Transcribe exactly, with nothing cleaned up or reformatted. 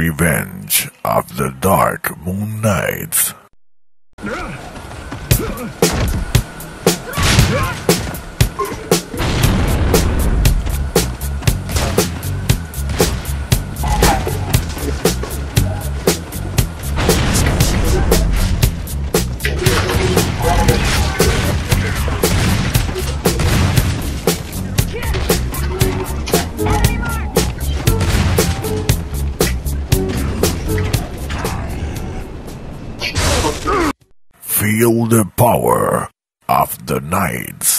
revenge of the dark moon nights. Feel the power of the nights.